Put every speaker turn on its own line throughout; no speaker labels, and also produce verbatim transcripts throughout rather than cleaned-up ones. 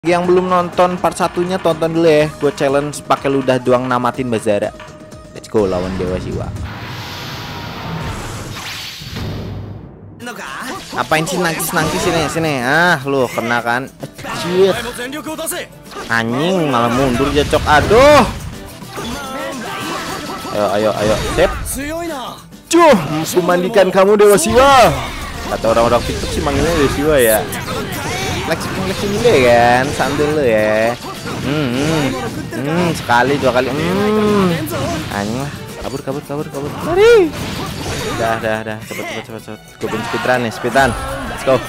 Yang belum nonton part satunya tonton dulu ya. Gue challenge pakai ludah doang namatin Bazara. Let's go lawan Dewa Siwa. Apain sih nangkis-nangkis sini sini? Ah, lu kena kan? Anjir. Anjing malah mundur jacok. Aduh. Ayo ayo ayo. Sip. Cuh, musuh mandikan kamu Dewa Siwa. Kata orang-orang TikTok sih manggilnya Dewa Siwa ya. Flexing-flexing dulu kan, sambil dulu ya. Hmm, hmm, hmm, sekali dua kali. Hmm, anjing lah, kabur kabur kabur kabur. Lari. Dah dah dah, cepet cepet cepet cepet. Gue bin speedrun nih, speedrun. Let's go.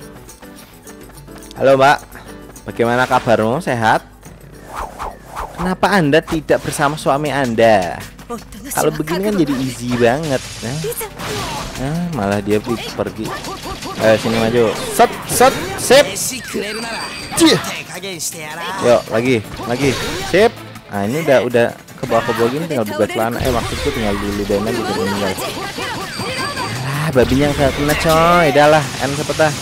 Halo Mbak, bagaimana kabarmu? Sehat? Kenapa Anda tidak bersama suami Anda? Kalau begini kan jadi easy banget. Nah, nah malah dia pergi. Ayo sini maju. Set set sip. Cih. Yuk lagi lagi sip. Nah ini udah udah ke bawah ke bawah gini tinggal buka celana. Eh maksudku tinggal dulu dan aja gitu tinggal. Ah babinya nggak kena coy. Dah lah, en cepet dah.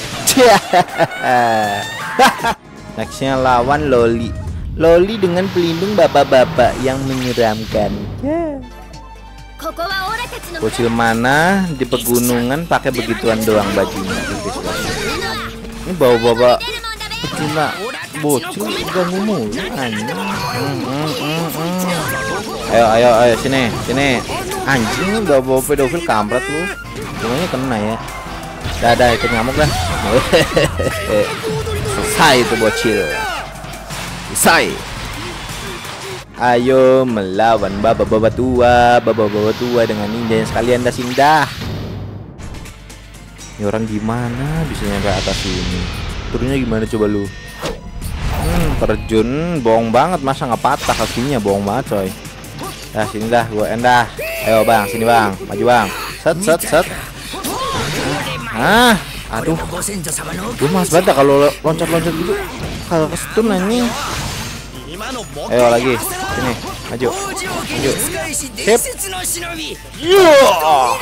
Nextnya lawan Loli. Loli dengan pelindung bapak-bapak yang menyeramkan. Yeah. Bocil mana di pegunungan pakai begituan doang bajunya. Ini bawa-bawa pecuna bocil ganggu mulu anjing. Hmm, hmm, hmm, hmm. Ayo ayo ayo sini sini. Anjing gak bawa pedofil kampret lu. Semuanya kena ya. Dah dah ikut ngamuk dah. Selesai itu bocil. Selesai. Ayo melawan bapak-bapak tua, bapak-bapak tua dengan ninja yang sekalian dah sindah. Ini orang gimana bisa nyampe atas ini? Turunnya gimana coba lu? Hmm, terjun bohong banget, masa nggak patah kakinya, bohong banget coy. Dah sini dah, gue endah. Ayo bang, sini bang, maju bang. Set set set. Ah, aduh. Gue mas banget kalau loncat-loncat gitu. Kalau kestun anjing. Ayo lagi, sini, maju, maju, sip. Yeah.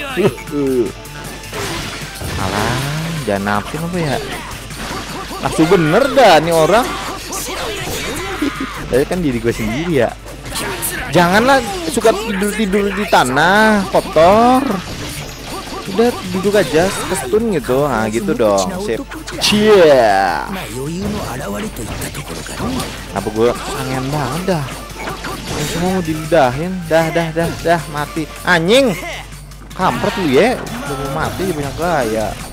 Alah, jangan nafsu apa ya? Nafsu bener dah nih orang. Tapi kan diri gue sendiri ya. Janganlah suka tidur-tidur di tanah kotor. Udah duduk aja kestun gitu. Nah gitu dong. Sip. Cia. Apa gue kangen banget dah. Ini semua mau diludahin. Dah dah dah dah mati. Anjing. Kampret lu ya. Udah mau mati punya gaya.